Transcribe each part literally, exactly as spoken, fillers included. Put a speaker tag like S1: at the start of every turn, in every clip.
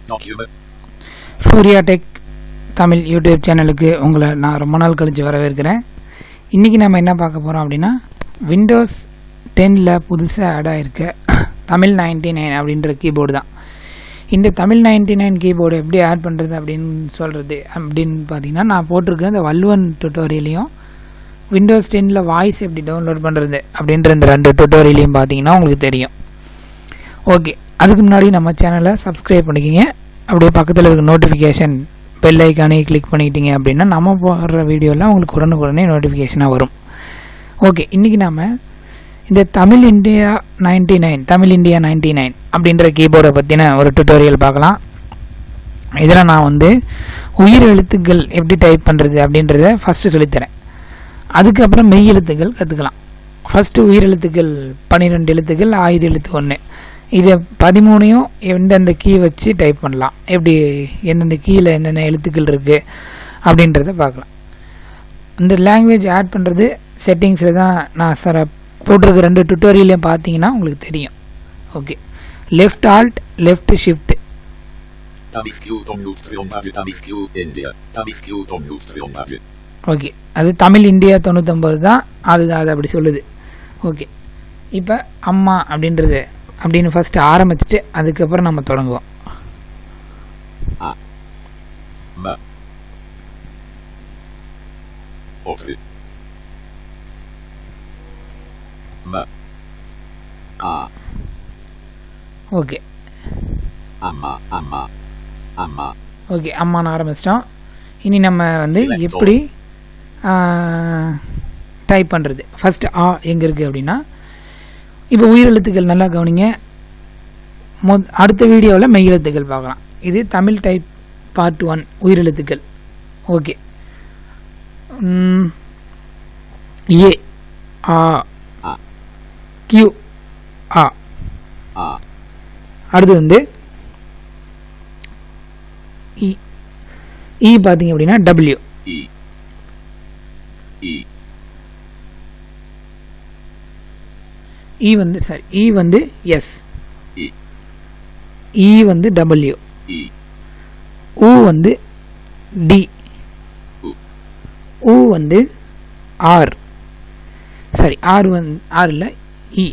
S1: document.
S2: Surya Tech Tamil YouTube சேனலுக்கு உங்களை நான் ரொம்ப நாள் கழிச்சு வரவேற்கிறேன். இன்றைக்கி நம்ம என்ன பார்க்க போகிறோம் அப்படின்னா, விண்டோஸ் டென்னில் புதுசாக ஆட் ஆகிருக்க தமிழ் நைன்டி நைன் அப்படின்ற கீபோர்டு தான். இந்த தமிழ் நைன்டி நைன் கீபோர்டு எப்படி ஆட் பண்ணுறது அப்படின்னு சொல்கிறது அப்படின்னு பார்த்தீங்கன்னா, நான் போட்டிருக்கேன் இந்த வல்லுவன் டுட்டோரியலையும் விண்டோஸ் டென்னில் வாய்ஸ் எப்படி டவுன்லோட் பண்ணுறது அப்படின்ற இந்த ரெண்டு டுட்டோரியலையும் பார்த்தீங்கன்னா உங்களுக்கு தெரியும். ஓகே, அதுக்கு முன்னாடி நம்ம சேனலை சப்ஸ்கிரைப் பண்ணிக்கிங்க. அப்படியே பக்கத்தில் இருக்க நோட்டிஃபிகேஷன் பெல் ஐக்கானே கிளிக் பண்ணிக்கிட்டீங்க அப்படின்னா நம்ம போடுற வீடியோலாம் உங்களுக்கு உடனுக்குடனே நோட்டிஃபிகேஷனாக வரும். ஓகே, இன்றைக்கி நாம் இந்த Tamil India ninety nine Tamil India ninety nine அப்படின்ற கீபோர்டை பற்றின ஒரு டுட்டோரியல் பார்க்கலாம். இதில் நான் வந்து உயிர் எழுத்துக்கள் எப்படி டைப் பண்ணுறது அப்படின்றத ஃபஸ்ட்டு சொல்லித்தரேன். அதுக்கப்புறம் மெய் எழுத்துக்கள் கற்றுக்கலாம். ஃபஸ்ட்டு உயிர் எழுத்துக்கள் பன்னிரெண்டு எழுத்துக்கள், ஆயுத எழுத்து ஒன்று. இதை பதிமூணையும் எந்தெந்த கீ வச்சு டைப் பண்ணலாம், எப்படி எந்தெந்த கீயில் என்னென்ன எழுத்துக்கள் இருக்குது அப்படின்றத பார்க்கலாம். இந்த லாங்குவேஜ் ஆட் பண்ணுறது செட்டிங்ஸில் தான் நான் சார் போட்டிருக்க ரெண்டு டுட்டோரியலையும் பார்த்தீங்கன்னா உங்களுக்கு தெரியும். Okay, left alt left shift. Okay, அது தமிழ் இந்தியா தொண்ணூத்தொம்பது தான், அது அது அப்படி சொல்லுது. ஓகே, இப்போ அம்மா அப்படின்றது அப்படின்னு ஃபர்ஸ்ட் ஆரம்பிச்சுட்டு அதுக்கப்புறம் நம்ம தொடங்குவோம். ஓகே ஓகே அம்மான்னு ஆரம்பிச்சிட்டோம். இனி நம்ம வந்து எப்படி டைப் பண்ணுறது, ஃபர்ஸ்ட் ஆ எங்கே இருக்குது அப்படின்னா, இப்போ உயிரெழுத்துக்கள் நல்லா கவனிங்க. மொ அடுத்த வீடியோவில் மெய் எழுத்துக்கள் பார்க்கலாம். இது தமிழ் டைப் பார்ட் ஒன் உயிரெழுத்துக்கள். ஓகே, ஏ ஆ கியூ ஆ. அடுத்து வந்து இ இ பார்த்தீங்க அப்படின்னா டபிள்யூ. இ வந்து சாரி இ வந்து எஸ், இ வந்து டபிள்யூ, ஊ வந்து டி, ஊ வந்து ஆர், சாரி ஆர் வந்து ஆர் இல்லை இ.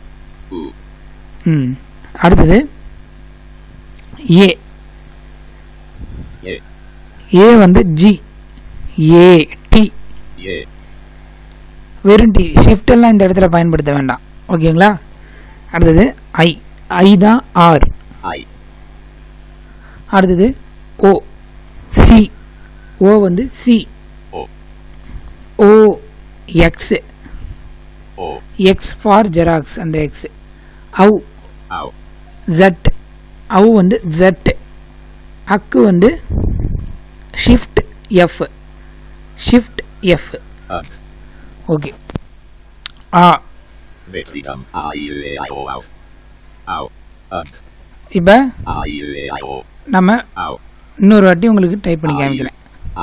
S2: ம் அடுத்தது ஏ, ஏ வந்து ஜி, ஏ டி, வெறும் டி, ஷிஃப்ட் எல்லாம் இந்த இடத்துல பயன்படுத்த வேண்டாம். ஓகேங்களா? அடுத்தது ஐ, ஐ தான் ஆர். அடுத்தது ஓ, சி, ஓ வந்து சி, ஓ எக்ஸ், எக்ஸ் ஃபார் ஜெராக்ஸ் அந்த எக்ஸ். அவு ஜெட், அவு வந்து ஜெட். அக்கு வந்து shift F, shift F. Okay, ஆ. இப்போ நம்ம இன்னொரு வாட்டி உங்களுக்கு டைப் பண்ணி காமிக்கிறேன்.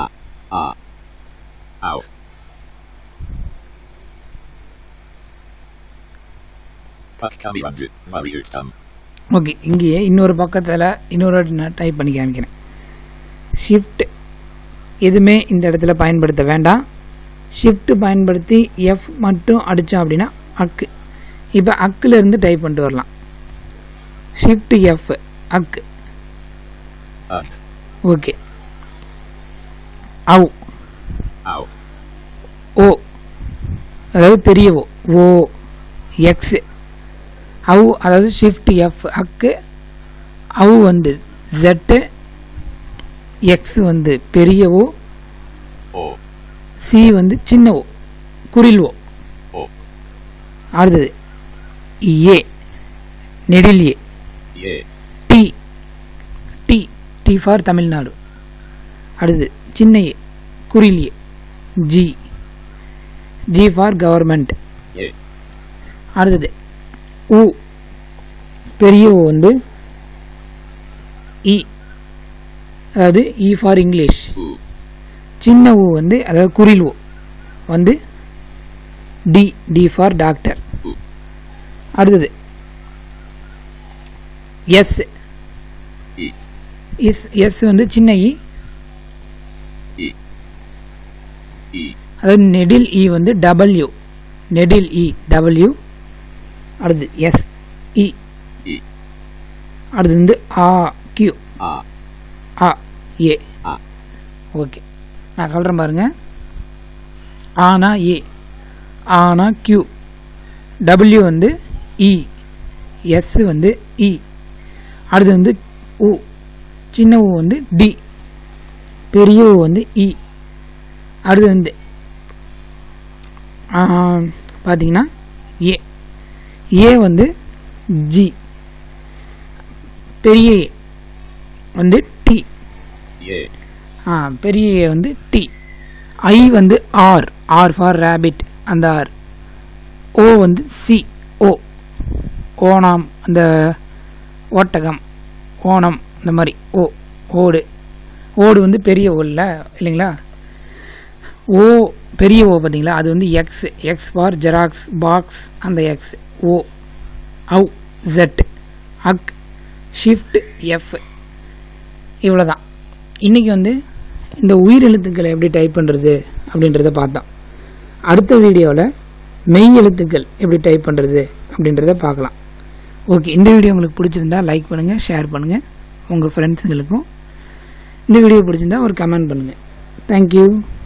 S2: ஓகே, இங்கேயே இன்னொரு பக்கத்தில் இன்னொரு வாட்டி நான் டைப் பண்ணி காமிக்கிறேன். ஷிஃப்ட் எதுவுமே இந்த இடத்துல பயன்படுத்த வேண்டாம். ஷிஃப்ட் பயன்படுத்தி எஃப் மட்டும் அடித்தோம் அப்படின்னா அக்கு. இப்போ அக்கில் இருந்து டைப் பண்ணிட்டு வரலாம். ஷிஃப்ட் எஃப் அக்கு. ஓகே, அவு ஓ, அதாவது பெரிய ஓ, ஓ எக்ஸ். அவு அதாவது ஷிஃப்ட் எஃப் அக்கு. அவு வந்து ஜெட்டு, எக்ஸ் வந்து பெரிய ஓ, சி வந்து சின்ன ஓ குறில் ஓ. அடுத்தது ஏ நெடில் ஏ, T, T D for Tamil Nadu. அடுத்தது சின்ன ஏ குறில் ஏ, ஜி, ஜி ஃபார் கவர்மெண்ட். அடுத்தது ஊ, பெரிய ஓ வந்து இ, அதாவது இ ஃபார் இங்கிலீஷ். சின்ன ஊ வந்து அதாவது குறில் ஓ வந்து டி, டி ஃபார் டாக்டர். அடுத்தது எஸ், இஸ் எஸ் வந்து சின்ன இ, அதாவது நெடில் இ வந்து டபிள்யூ, நெடில் இ டபிள்யூ. அடுத்து எஸ் இ, அடுத்து வந்து ஆ கியூ, ஆ ஏ. ஓகே, நான் சொல்கிறேன் பாருங்க. ஆனா ஏ, ஆனா கியூ, டபிள்யூ வந்து இ, எஸ் வந்து இ, அடுத்து வந்து ஊ, சின்ன ஊ வந்து டி, பெரிய ஊ வந்து இ. அடுத்து வந்து பார்த்தீங்கன்னா ஏ, ஏ வந்து ஜி, பெரிய ஏ வந்து டி, ஆ பெரிய ஏ வந்து டி. ஐ வந்து ஆர், ஆர் ஃபார் ரேபிட், அந்த ஆர். ஓ வந்து சி, ஓ ஓணம், அந்த ஓட்டகம், ஓணம் இந்த மாதிரி. ஓ ஓடு, ஓடு வந்து பெரிய ஓ இல்லை இல்லைங்களா. ஓ பெரிய ஓ பார்த்தீங்களா, அது வந்து X, X for Xerox box, அந்த எக்ஸ். ஓ அவு ஜெட், அக் ஷிஃப்ட் எஃப். இவ்வளோ தான். இன்றைக்கி வந்து இந்த உயிர் எழுத்துக்களை எப்படி டைப் பண்ணுறது அப்படின்றத பார்த்தோம். அடுத்த வீடியோவில் மெய் எழுத்துக்கள் எப்படி டைப் பண்ணுறது அப்படின்றத பார்க்கலாம். ஓகே, இந்த வீடியோ உங்களுக்கு பிடிச்சிருந்தா லைக் பண்ணுங்கள், ஷேர் பண்ணுங்கள் உங்கள் ஃப்ரெண்ட்ஸுங்களுக்கும். இந்த வீடியோ பிடிச்சிருந்தா ஒரு கமெண்ட் பண்ணுங்கள். தேங்க்யூ.